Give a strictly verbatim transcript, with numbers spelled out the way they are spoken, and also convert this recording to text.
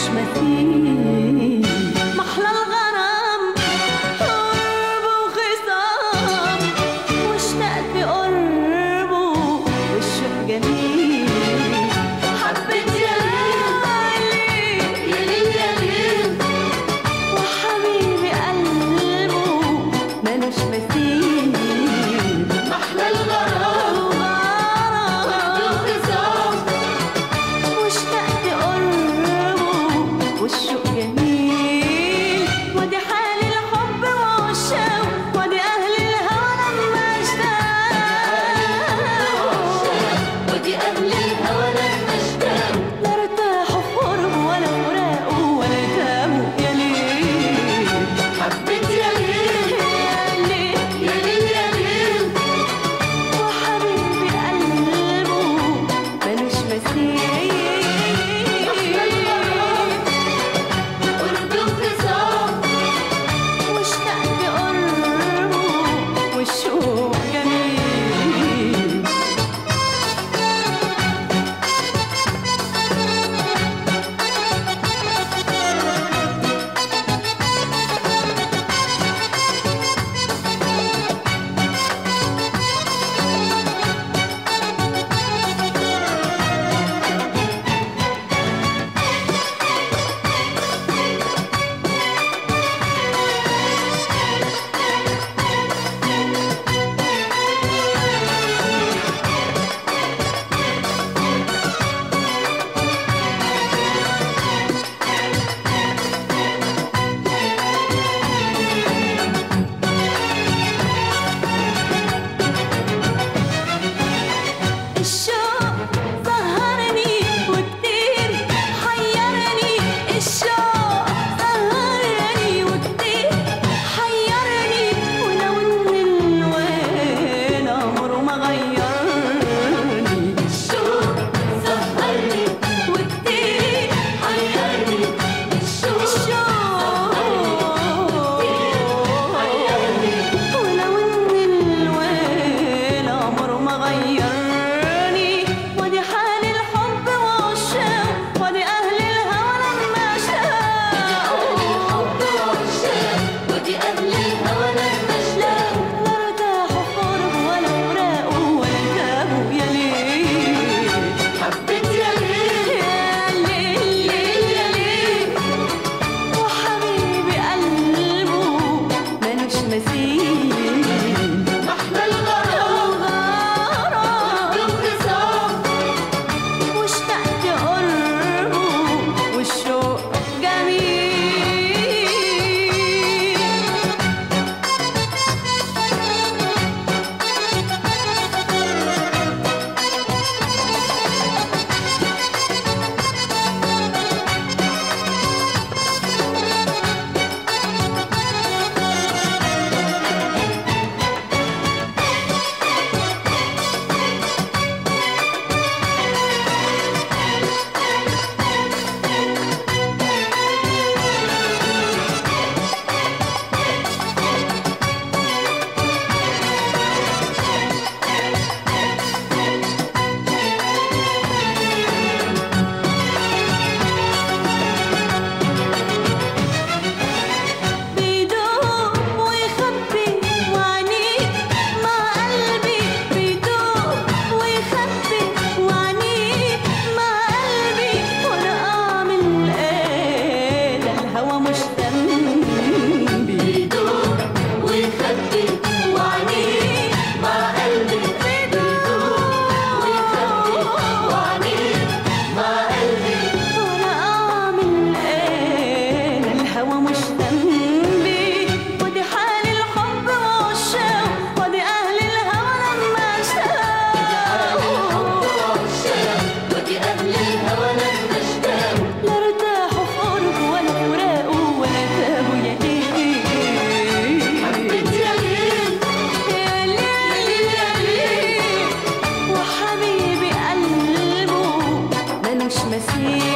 مثيل. محلى الغرام قرب وخصام، واشتقت قربه والشوق جميل. حبيت يا ليل يا ليل يا ليل، وحبيبي قلبه ملوش مثيل. محلى الغرام قرب وخصام، واشتقت قربه والشوق جميل. ودي حال الحب والشوق، ودي أهل الهوى لما اشتاقوا، ودي أهل الهوى لما اشتاقوا. لا ارتاحوا في قربه ولا فراقه ولا تابوا يا ليل. حبيت يا ليل يا ليل يا ليل يا ليل، وحبيبي قلبه ملوش مثيل. قرب وخصام، واشتقت قربه والشوق جميل. الشوق سهرني وكتير حيرني، الشوق سهرني وكتير حيرني، ولو ان الوين عمره ما غيرني. الشوق سهرني وكتير حيرني، الشوق حيرني، ولو ان الوين عمره ما غيرني. ودي حال الحب والشوق، ودي أهل الهوى لما اشتاقوا، ودي أهل الهوى لما اشتاقوا. لا ارتاحوا في قربه ولا فراقه ولا تابوا يا ليل. حبيت يا ليل يا ليل يا ليل، وحبيبي قلبه ملوش مثيل. محلى الغرام قرب وخصام، واشتقت قربه والشوق جميل. بيدوب ويخبي وعنيك مع قلبي، بيدوب ويخبي وعنيك مع قلبي، وانا اعمل ايه ده الهوى مش ذنبي. بيدوب ويخبي وعنيك مع قلبي، بيدوب ويخبي وعنيك مع قلبي، وانا اعمل ايه ده الهوى مش ذنبي. ودي حال الحب والشوق، ودي اهل الهوى لما اشتاقوا، ودي اهل الهوى لما اشتاقوا. لا ارتاحوا في قربه ولا فراقه ولا تابوا يا ليل. حبيت يا ليل يا ليل يا ليل، وحبيبي قلبه ملوش مثيل.